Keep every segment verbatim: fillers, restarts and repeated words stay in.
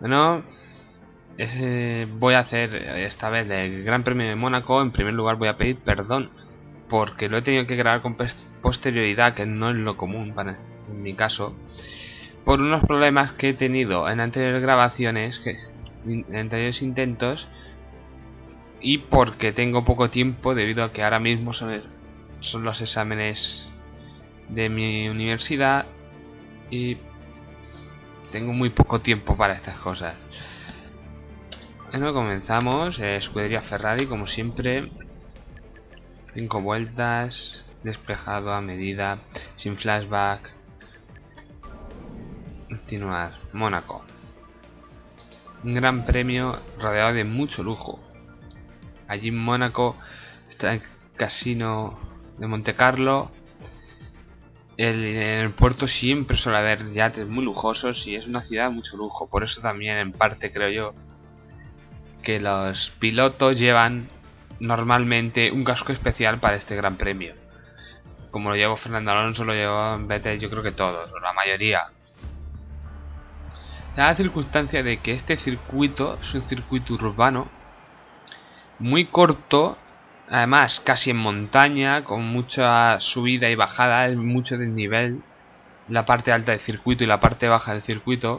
Bueno, ese voy a hacer esta vez el Gran Premio de Mónaco. En primer lugar voy a pedir perdón porque lo he tenido que grabar con posterioridad, que no es lo común para, en mi caso, por unos problemas que he tenido en anteriores grabaciones, que, en anteriores intentos, y porque tengo poco tiempo debido a que ahora mismo son, son los exámenes de mi universidad y tengo muy poco tiempo para estas cosas. Bueno, comenzamos. eh, Escudería Ferrari, como siempre. Cinco vueltas, despejado a medida, sin flashback. Continuar. Mónaco. Un gran premio rodeado de mucho lujo. Allí en Mónaco está el casino de Monte Carlo. El, en el puerto siempre suele haber yates muy lujosos y es una ciudad de mucho lujo. Por eso también, en parte, creo yo, que los pilotos llevan normalmente un casco especial para este gran premio. Como lo llevó Fernando Alonso, lo llevó Vettel, yo creo que todos, o la mayoría. La circunstancia de que este circuito es un circuito urbano muy corto, además casi en montaña, con mucha subida y bajada, es mucho desnivel, la parte alta del circuito y la parte baja del circuito,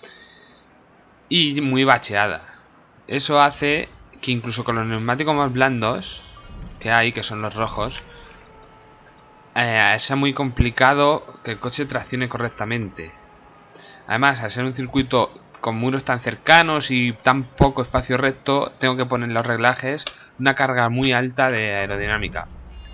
y muy bacheada. Eso hace que incluso con los neumáticos más blandos que hay, que son los rojos, eh, sea muy complicado que el coche traccione correctamente. Además, al ser un circuito con muros tan cercanos y tan poco espacio recto, tengo que poner en los reglajes una carga muy alta de aerodinámica.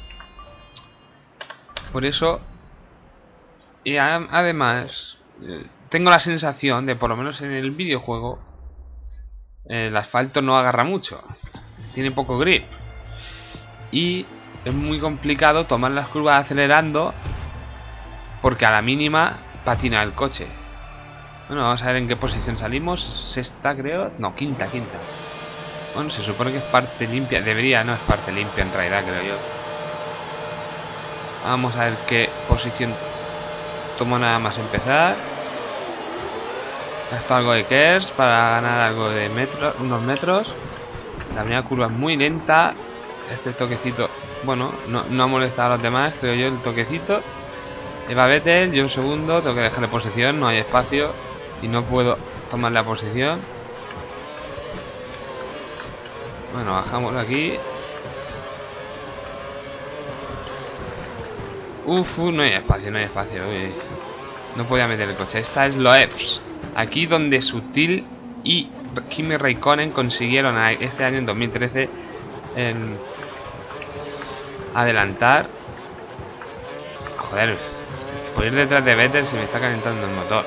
Por eso, y además, eh, tengo la sensación de, por lo menos en el videojuego, el asfalto no agarra mucho, tiene poco grip y es muy complicado tomar las curvas acelerando porque a la mínima patina el coche. Bueno, vamos a ver en qué posición salimos. Sexta, creo. No, quinta, quinta. Bueno, se supone que es parte limpia. Debería, no es parte limpia en realidad, creo yo. Vamos a ver qué posición tomo nada más empezar. Gasto algo de Kers para ganar algo de metros, unos metros. La primera curva es muy lenta. Este toquecito, bueno, no, no ha molestado a los demás, creo yo, el toquecito. Eva Vettel, yo un segundo, tengo que dejarle posición, no hay espacio y no puedo tomar la posición. Bueno, bajamos aquí. Uf, uh, no hay espacio, no hay espacio. Uy. No podía meter el coche. Esta es Loebs. Aquí donde Sutil y Kimi Raikkonen consiguieron este año, en dos mil trece, en adelantar. Joder, por ir detrás de Vettel se me está calentando el motor.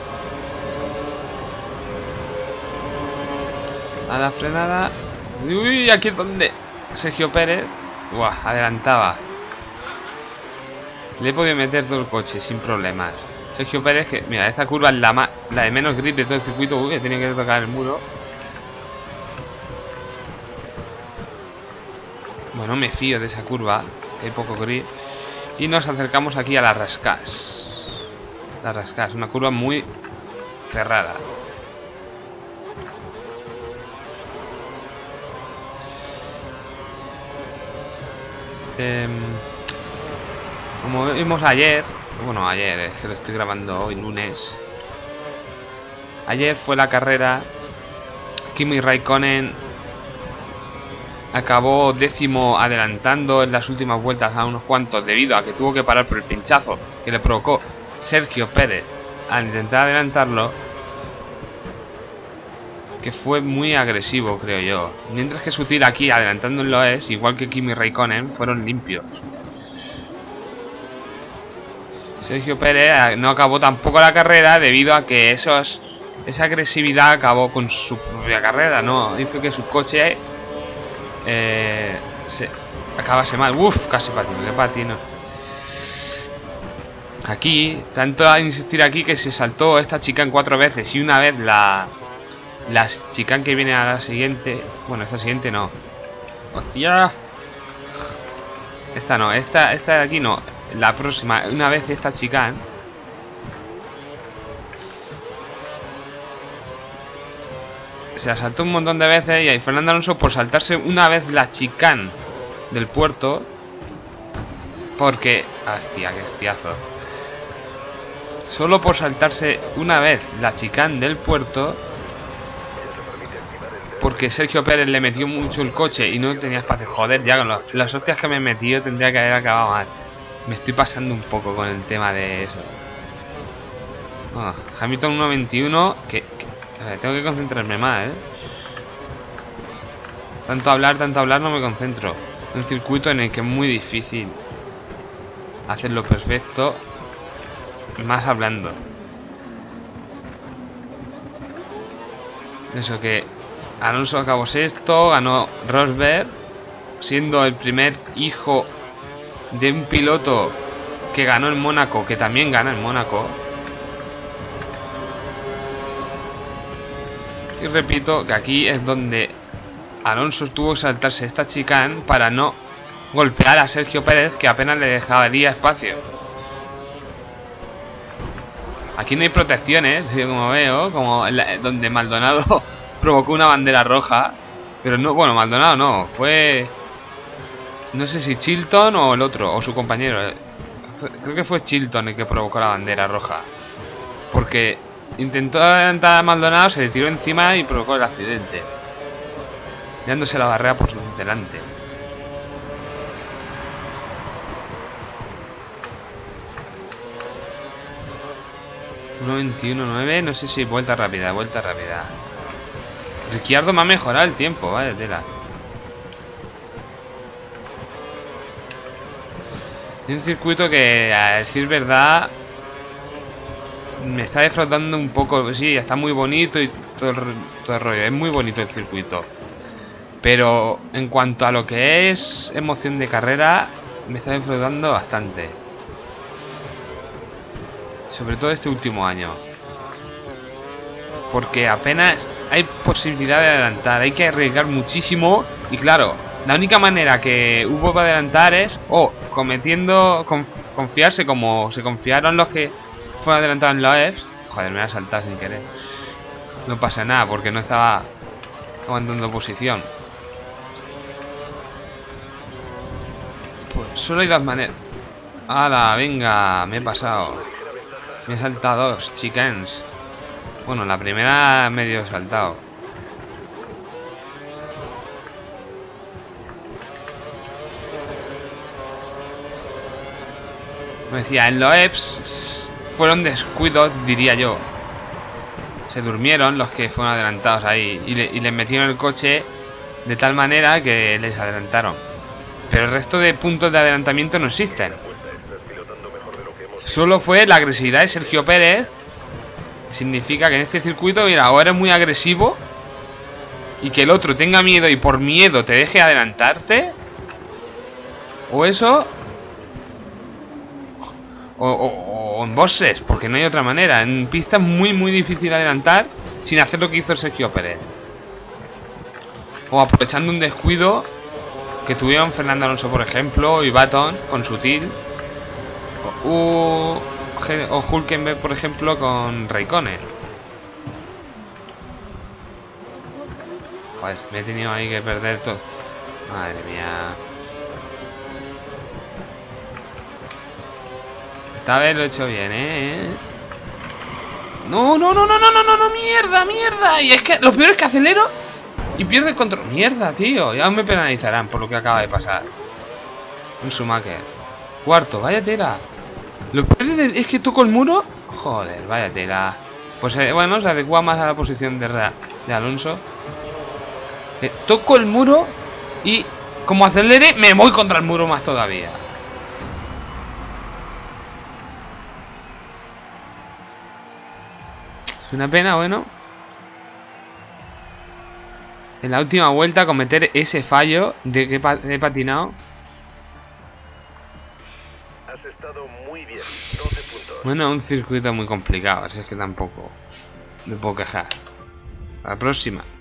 A la frenada. Uy, aquí es donde Sergio Pérez, uah, adelantaba. Le he podido meter todo el coche sin problemas. Sergio Pérez, que mira, esta curva es la, más, la de menos grip de todo el circuito. Uy, que tiene que tocar el muro. Bueno, me fío de esa curva, que hay poco grip. Y nos acercamos aquí a la Rascas. La Rascas, una curva muy cerrada. Eh, como vimos ayer, bueno, ayer, es que lo estoy grabando hoy, lunes. Ayer fue la carrera. Kimi Raikkonen acabó décimo adelantando en las últimas vueltas a unos cuantos debido a que tuvo que parar por el pinchazo que le provocó Sergio Pérez al intentar adelantarlo, que fue muy agresivo, creo yo. Mientras que Sutil aquí adelantándolo es, igual que Kimi Raikkonen, fueron limpios. Sergio Pérez no acabó tampoco la carrera debido a que esos, esa agresividad acabó con su propia carrera, ¿no? Hizo que su coche eh, se acabase mal. Uf, casi patino, que patino. Aquí, tanto a insistir aquí que se saltó esta chicane cuatro veces y una vez la... La chicane que viene a la siguiente. Bueno, esta siguiente no. ¡Hostia! Esta no, esta, esta de aquí no. La próxima, una vez esta chicane se la saltó un montón de veces y ahí Fernando Alonso por saltarse una vez la chicane del puerto. Porque... Hostia, qué hostiazo. Solo por saltarse una vez la chicane del puerto. Porque Sergio Pérez le metió mucho el coche y no tenía espacio. Joder, ya con los, las hostias que me he metido tendría que haber acabado mal. Me estoy pasando un poco con el tema de eso. Oh, Hamilton uno veintiuno. Que, que a ver, tengo que concentrarme más, ¿eh? Tanto hablar, tanto hablar, no me concentro. Un circuito en el que es muy difícil hacerlo perfecto. Más hablando. Eso que Alonso acabó sexto, ganó Rosberg, siendo el primer hijo de un piloto que ganó en Mónaco, que también gana en Mónaco. Y repito que aquí es donde Alonso tuvo que saltarse esta chicane para no golpear a Sergio Pérez, que apenas le dejaría espacio. Aquí no hay protecciones, como veo, como la, donde Maldonado provocó una bandera roja. Pero no, bueno, Maldonado no, fue... No sé si Chilton o el otro, o su compañero. Fue, creo que fue Chilton el que provocó la bandera roja. Porque intentó adelantar a Maldonado, se le tiró encima y provocó el accidente, dándose la barrera por delante. uno veintiuno nueve, no sé si vuelta rápida, vuelta rápida. Ricciardo me ha mejorado el tiempo, vale, tela. Es un circuito que, a decir verdad, me está defraudando un poco. Sí, está muy bonito y todo el, todo el rollo. Es muy bonito el circuito. Pero en cuanto a lo que es emoción de carrera, me está defraudando bastante. Sobre todo este último año. Porque apenas hay posibilidad de adelantar. Hay que arriesgar muchísimo. Y claro, la única manera que hubo para adelantar es o cometiendo, conf, confiarse como se confiaron los que fueron adelantados en la E F S. Joder, me ha saltado sin querer. No pasa nada porque no estaba aguantando posición. Pues solo hay dos maneras. ¡Hala! Venga, me he pasado. Me he saltado dos chicanes. Bueno, la primera medio he saltado. Me decía, en los E F S fueron descuidos, diría yo. Se durmieron los que fueron adelantados ahí y, le, y les metieron el coche de tal manera que les adelantaron. Pero el resto de puntos de adelantamiento no existen. Solo fue la agresividad de Sergio Pérez. Significa que en este circuito, mira, o eres muy agresivo y que el otro tenga miedo y por miedo te deje adelantarte. O eso. O, o, o en boxes, porque no hay otra manera. En pista es muy muy difícil adelantar sin hacer lo que hizo Sergio Pérez. O aprovechando un descuido que tuvieron Fernando Alonso, por ejemplo, y Button con Sutil. O, o Hülkenberg, por ejemplo, con Raikkonen. Joder, me he tenido ahí que perder todo. Madre mía. Esta vez lo he hecho bien, ¿eh? No, no, no, no, no, no, no, no, mierda, mierda. Y es que lo peor es que acelero y pierdo el control. Mierda, tío. Ya me penalizarán por lo que acaba de pasar. Un Schumacher. Cuarto, vaya tela. Lo peor es que toco el muro. Joder, vaya tela. Pues eh, bueno, se adecua más a la posición de, de Alonso. Eh, toco el muro y como acelere me voy contra el muro más todavía. Es una pena, bueno. En la última vuelta cometer ese fallo de que he patinado. Has estado muy bien. doce puntos. Bueno, un circuito muy complicado, así es que tampoco me puedo quejar. A la próxima.